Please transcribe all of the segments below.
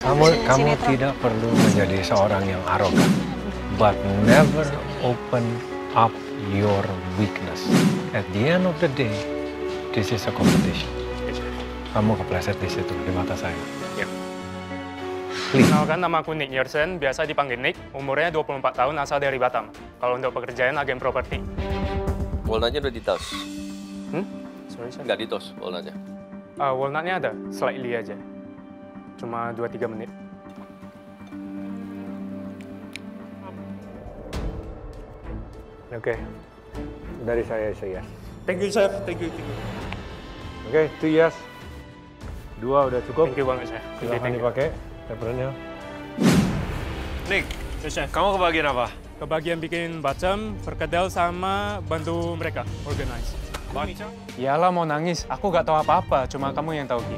Kamu tidak perlu menjadi seorang yang arogan, but never open up your weakness. At the end of the day, this is a competition. Kamu kepleset di situ, di mata saya. Yep. Please. Kenalkan, nama aku Nick Yersen, biasa dipanggil Nick, umurnya 24 tahun, asal dari Batam. Kalau untuk pekerjaan agen properti. Walnutnya udah ditos? Sorry, chef. Nggak ditos walnutnya? Walnutnya ada, slightly aja. Cuma 2-3 menit. Oke, dari saya yes. Thank you, chef. Thank you. Oke, 2 yes. 2 udah cukup. Thank you banget, chef. Silahkan dipakai papernya. Nick, chef. Kamu kebagian apa? Kebagian bikin bacem, perkedel, sama bantu mereka organize. Iyalah, mau nangis. Aku gak tahu apa-apa, cuma kamu yang tahu, Ki.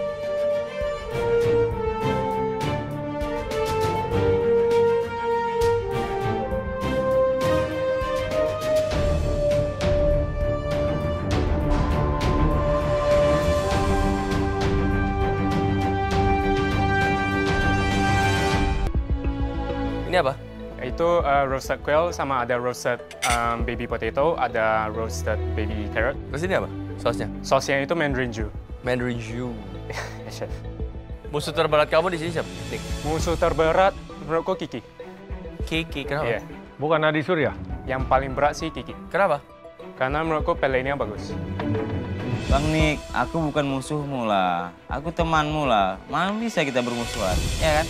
Ini apa? Itu roasted quail, sama ada roasted baby potato, ada roasted baby carrot. Terus ini apa? Sausnya? Sosnya itu Mandarin Jew. Mandarin Jew. Ya, chef. Musuh terberat kamu di sini siapa? Nick. Musuh terberat menurutku Kiki. Kiki, kenapa? Iya. Bukan Adi Surya? Yang paling berat sih Kiki. Kenapa? Karena menurutku pelenya bagus. Bang Nick, aku bukan musuhmu lah. Aku temanmu lah. Mana bisa kita bermusuhan, ya kan?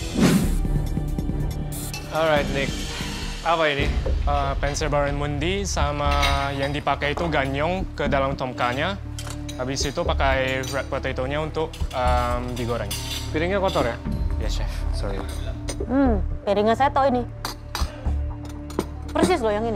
Alright, Nick. Apa ini? Pensel barramundi sama yang dipakai itu ganyong ke dalam tomkanya. Habis itu pakai red potato-nya untuk digoreng. Piringnya kotor ya? Ya, chef. Sorry. Piringnya saya tahu ini. Persis loh yang ini.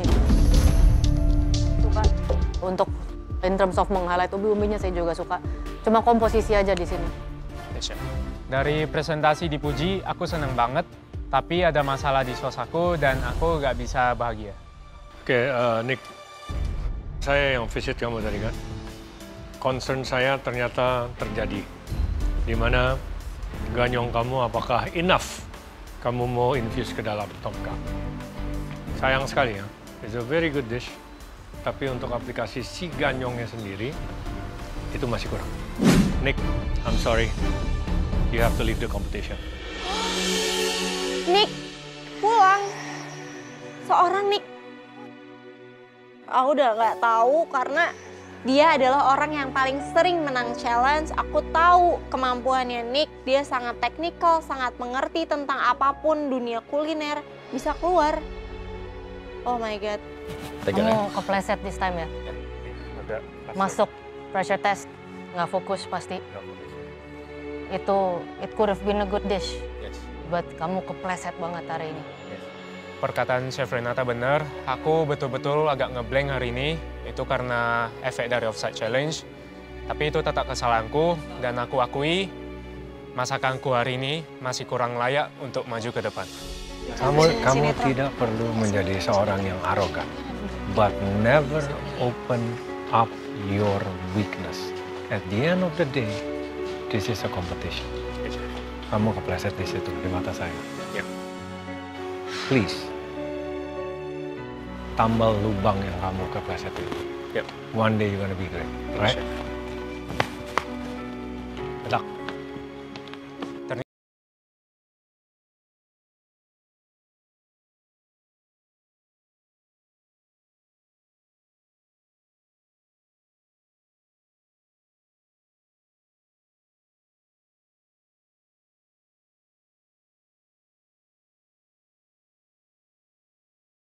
Suka. Untuk in terms of meng-highlight umbi-umbinya saya juga suka. Cuma komposisi aja di sini. Ya, chef. Dari presentasi dipuji, aku seneng banget. Tapi ada masalah di sos aku dan aku nggak bisa bahagia. Oke, Nick. Saya yang visit kamu tadi kan. Concern saya ternyata terjadi. Di mana ganyong kamu apakah enough kamu mau infuse ke dalam tomka. Sayang sekali ya. It's a very good dish. Tapi untuk aplikasi si ganyongnya sendiri, itu masih kurang. Nick, I'm sorry. You have to leave the competition. Nick, pulang. Seorang Nick. Aku udah nggak tahu karena dia adalah orang yang paling sering menang challenge. Aku tahu kemampuannya Nick. Dia sangat teknikal, sangat mengerti tentang apapun dunia kuliner. Bisa keluar. Oh my God. Pegang. Kamu kepleset this time ya? Ada. Masuk pressure test, nggak fokus pasti. It could have been a good dish. Yes. But kamu kepleset banget hari ini. Perkataan Chef Renata benar, aku betul-betul agak ngeblank hari ini. Itu karena efek dari offside challenge. Tapi itu tetap kesalahanku dan aku akui masakanku hari ini masih kurang layak untuk maju ke depan. Kamu tidak perlu menjadi seorang yang arogan, but never open up your weakness. At the end of the day, this is a competition. Kamu kepleset di situ, di mata saya. Yep. Please, tambal lubang yang kamu kepleset itu. Yep. One day you're gonna be great, right? Chef.